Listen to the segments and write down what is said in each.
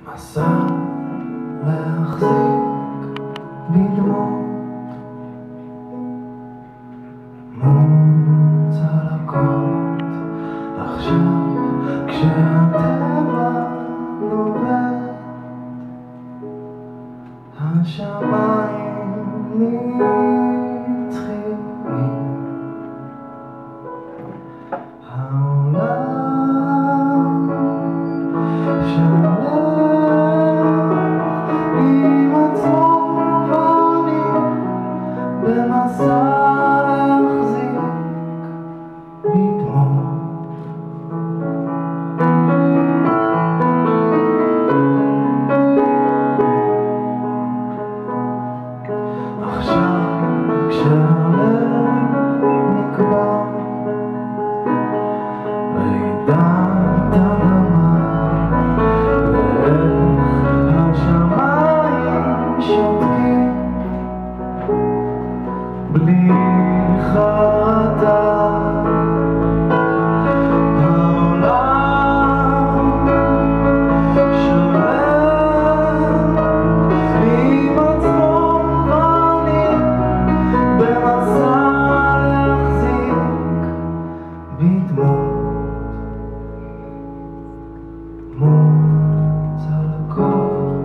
מסע להחזיק בדמות מול צלקות. עכשיו כשהטבע נובט, השמיים נצחיים, העולם שלם עם עצמו ואני במסע להחזיק בדמות. עכשיו כשהלב נקבע רעידת אדמה, ואיך השמיים שותקים בלי חרטה. העולם שלם עם עצמו ואני במסע להחזיק בדמות מול צלקות.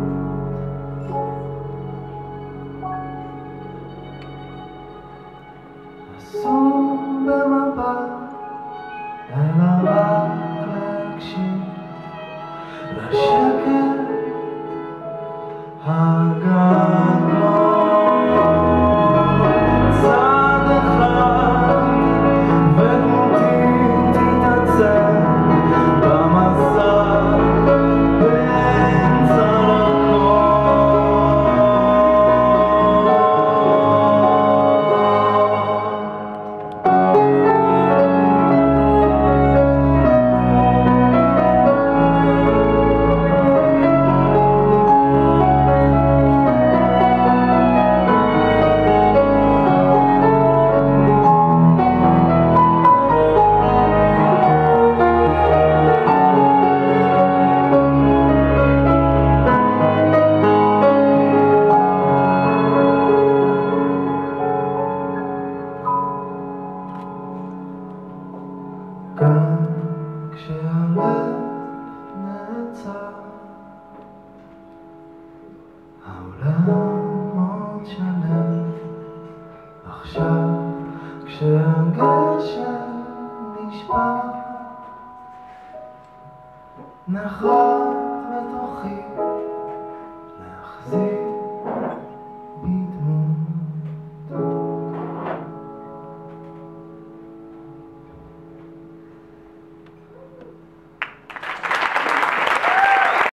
אסור במבט אלא רק להקשיב לשקט הגדול. צעד אחד ודמותי תתעצם במסע בין גם כשהלב נעצר, העולם עוד שלם. עכשיו כשהגשם נשבר, נחת